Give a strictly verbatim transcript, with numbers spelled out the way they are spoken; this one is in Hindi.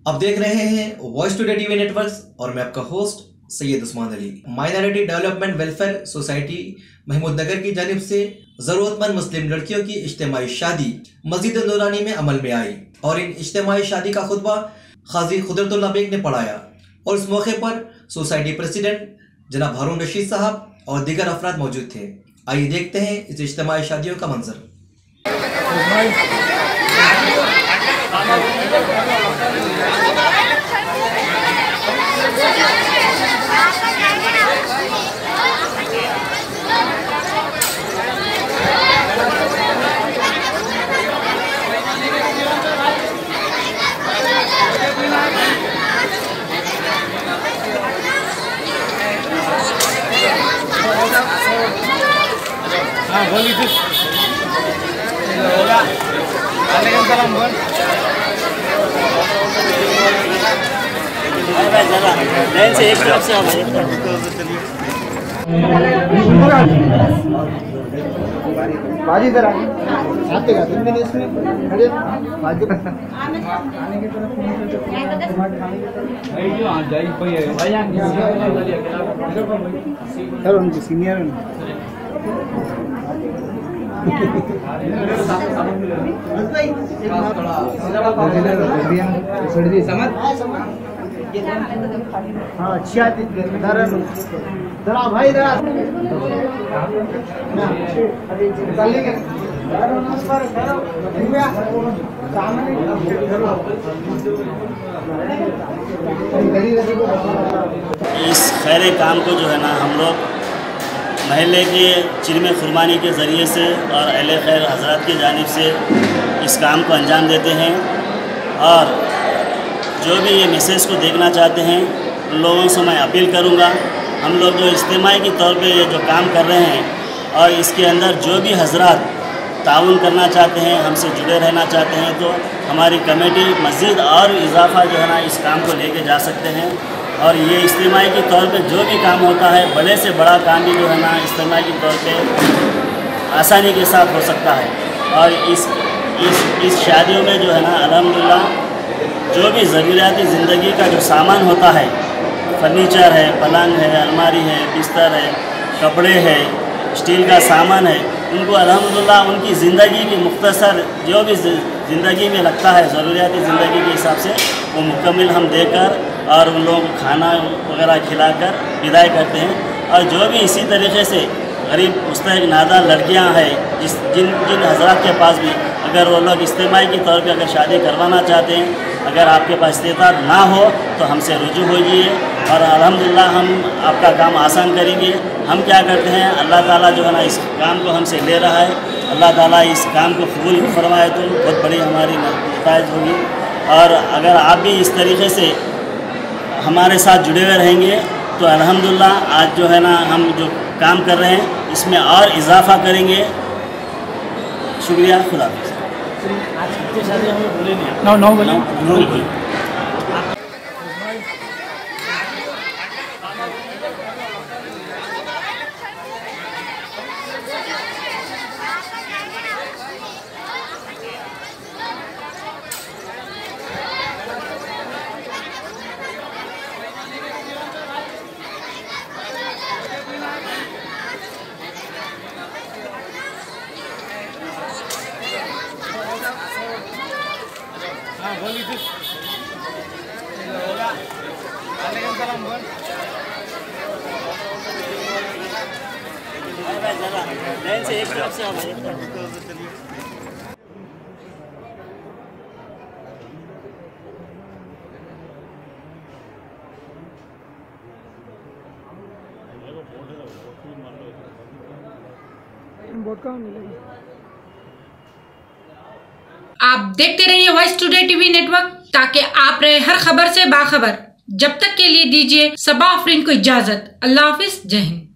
आप देख रहे हैं वॉइस टुडे टीवी नेटवर्क और मैं आपका host Syed Usman Ali. Minority development welfare society Mahmood Nagar की जानिब से जरूरतमंद मुस्लिम लड़कियों की इज्तिमाई शादी मस्जिद नूरानी में अमल में आई और इन इज्तिमाई शादी का खुतबा खाजी खुदरतुल्लाह बेग ने पढ़ाया और इस मौके पर सोसाइटी प्रेसिडेंट जनाब हारून रशीद साहब और दीगर अफराद मौजूद थे। आइए देखते हैं इस इज्तिमाई शादियों का मंजर। हाँ बोली थी होगा वालेकुम सलाम बोल जरा लाइन से एक तरफ से आओ बाजी जरा आते का तुम मैंने इसमें खड़े बाजू आने की तरफ भाई जो आ जाई भाई भाई सर उनके सीनियर हाँ अच्छा जरा भाई जरा इस खैर काम को जो है ना हम लोग महल्ले के चिरमे कुर्बानी के ज़रिए से और अहले खैर हज़रात की जानिब से इस काम को अंजाम देते हैं। और जो भी ये मैसेज को देखना चाहते हैं उन लोगों से मैं अपील करूँगा, हम लोग जो इज्तिमाई के तौर पे ये जो काम कर रहे हैं और इसके अंदर जो भी हज़रात ताउन करना चाहते हैं, हमसे जुड़े रहना चाहते हैं, तो हमारी कमेटी मज़ीद और इजाफा जो है ना इस काम को लेके जा सकते हैं। और ये इज्तिमाई के तौर पे जो भी काम होता है, बड़े से बड़ा काम भी जो है ना इज्तिमाई के तौर पे आसानी के साथ हो सकता है। और इस इस इस शादियों में जो है ना अल्हम्दुलिल्लाह जो भी ज़रूरियाती ज़िंदगी का जो सामान होता है, फर्नीचर है, पलंग है, अलमारी है, बिस्तर है, कपड़े है, स्टील का सामान है, उनको अल्हम्दुलिल्लाह उनकी ज़िंदगी की मुख्तसर जो भी ज़िंदगी में लगता है ज़रूरियाती ज़िंदगी के हिसाब से वो मुकम्मल हम देकर और उन लोगों को खाना वगैरह खिलाकर विदाई करते हैं। और जो भी इसी तरीके से गरीब मुस्तहिक नादार लड़कियां हैं, जिस जिन जिन हज़रात के पास भी अगर वो लोग इज्तिमाई के तौर पे अगर शादी करवाना चाहते हैं, अगर आपके पास इस्तेताब ना हो तो हमसे रुजू होइए और अल्हम्दुलिल्लाह हम आपका काम आसान करेंगे। हम क्या करते हैं, अल्लाह ताला जो है ना इस काम को हमसे ले रहा है, अल्लाह ताला इस काम को कबूल फरमाए तो बहुत बड़ी हमारी नताइज होगी। और अगर आप भी इस तरीके से हमारे साथ जुड़े हुए रहेंगे तो अल्हम्दुलिल्लाह आज जो है ना हम जो काम कर रहे हैं इसमें और इजाफा करेंगे। शुक्रिया, खुदा आज कितने शादी हमें बोले नहीं नौ नौ बोले नौ हाँ बोली थी होगा वालेकुम सलाम बोल जरा लाइन से एक तरफ से आओ बोट कहाँ मिलेगी। आप देखते रहिए वॉइस टुडे टीवी नेटवर्क ताकि आप रहे हर खबर से बाखबर। जब तक के लिए दीजिए सबा आफरीन को इजाजत। अल्लाह हाफिज, जय हिंद।